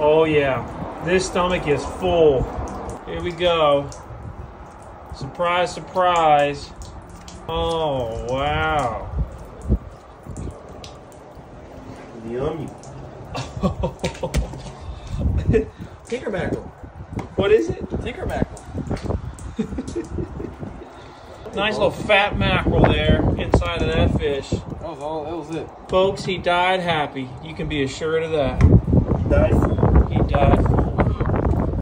Oh yeah, this stomach is full. Here we go. Surprise, surprise. Oh, wow. Yummy. Tinker mackerel. What is it? Tinker mackerel. Nice little fat mackerel there inside of that fish. That was it. Folks, he died happy. You can be assured of that. Nice. He died full.